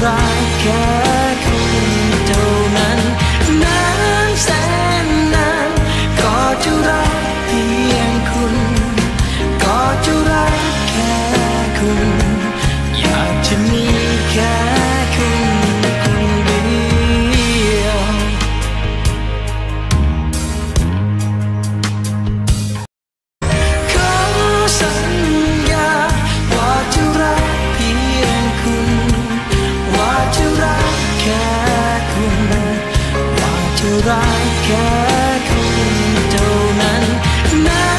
รักแค่คุณเท่านั้นนานแสนนานก็จะรักเพียงคุณก็จะรักแค่คุณอยากจะมีแค่คุณคนเดียวขอสัญญาว่าจะรักเพียงคุณว่าจะรักแค่คุณว่าจะรักแค่คุณเท่านั้น